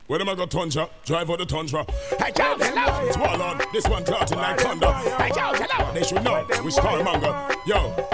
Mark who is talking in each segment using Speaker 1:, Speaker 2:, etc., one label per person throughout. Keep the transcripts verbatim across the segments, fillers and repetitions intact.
Speaker 1: Where them I got tundra? Drive out the tundra.
Speaker 2: Hey, yo, hello.
Speaker 1: Swallow on. This one clouting like thunder.
Speaker 2: Hey, yo, hello.
Speaker 1: They should know. We Scarmonger. Yo.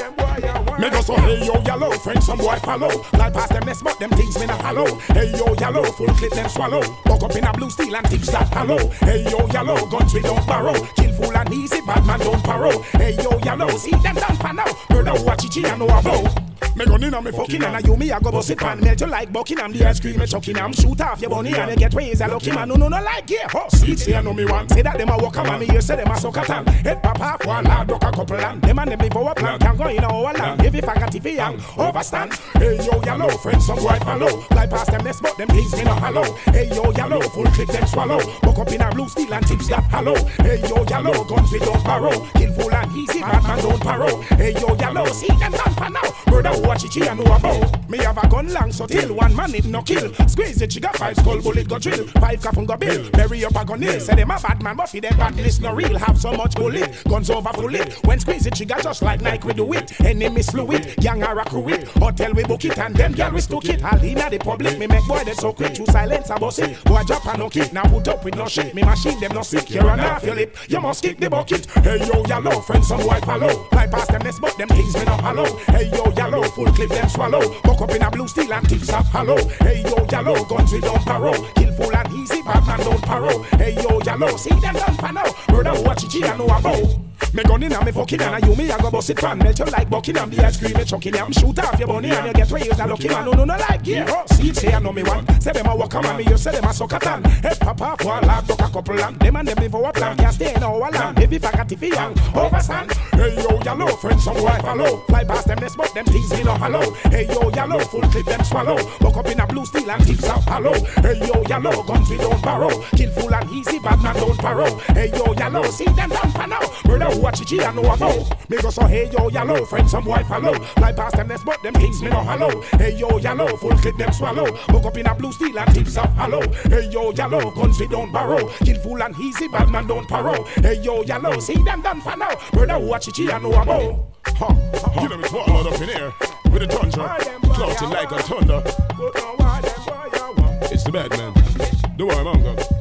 Speaker 2: Me go so hey yo yellow, friends some boy follow. Fly past them nest but them things me not hollow. Hey yo yellow, full clip them swallow. Buck up in a blue steel and tips that hollow. Hey yo yellow, guns we don't borrow. Kill fool and easy, bad man don't paro. Hey yo yellow, see them done for now. Murder watch it, I know about. Me gun in on me fucking and I you me I go bust it pan. Melt you like Buckingham, the ice cream me chucking. I'm shoot off your bunny and you get ways a lucky man. No no no like yeah, ho. See say I know me want. Say that them a walk a man, me here say them a suck a tan. Head pop off one lad, duck a couple land. Them and them live our plan, can go in our land. If you forgot if you young, overstand. Hey yo yellow, friends some boy follow. Fly past them nest but them things me no hollow. Hey yo yellow, full clip them swallow. Buck up in a blue steel and tips that hollow. Hey yo yellow, guns we don't borrow. Kill full and easy, bad man don't paro. Hey yo yellow, see them done for now. Murder watch it, I know about. Me have a gun long so till one man it no kill. Squeeze the trigger, five skull bullet go drill. Five coffin go bill, bury up a gun hill. Say them a bad man but fi them badness no real. Have so much bullet, guns over full it. When squeeze the trigger just like Nike we do it. Enemies fluid, gang a rock it. Hotel we book it and them girl we stuck it. All inna the public, me make boy they so quick to silence a boss it. Boy drop and no kick, now put up with no shit. Me machine them no sick, you run off your lip. You must kick the bucket. Hey yo yellow, friends some white follow. Fly past them nest but them things me no hollow. Hey yo yellow, full clip them swallow. Buck up in a blue steel and tips off hollow. Hey yo yellow, guns we don't borrow. Kill full and easy, bad man don't paro. Hey yo yellow, see them done for now. Murder watch it, I know about. Me gun in and me fucking and you me I go bust it pan. Melt you like Buckingham, the ice cream me chucking. I'm shoot off your bunny and you get ways a lucky man. No no no like yeah. Oh, see it say I know me one. Say them a walk a man, me you say them a suck a tan. Head pop off one lad, duck a couple land. Them and them live our plan, can't stay in our land. If you forgot if you young, overstand. Hey yo yellow, friends some boy follow. Fly past them nest but them things me no hollow. Hey yo yellow, full clip them swallow. Buck up in a blue steel and tips off hollow. Hey yo yellow, guns we don't borrow. Kill full and easy, bad man don't paro. Hey yo yellow, see them done for now. Murder watch it, I know about. Me go so hey yo yellow, friends some boy follow. Fly past them nest but them things me no hollow. Hey yo yellow, full clip them swallow. Buck up in a blue steel and tips off hollow. Hey yo yellow, guns we don't borrow. Kill full and easy, bad man don't paro. Hey yo yellow, see them done for now. Murder watch it, I know about.
Speaker 1: Huh, huh. You know me swallowed up in here with a tundra, clouting like a thunder. It's the bad man, the Scarmonger.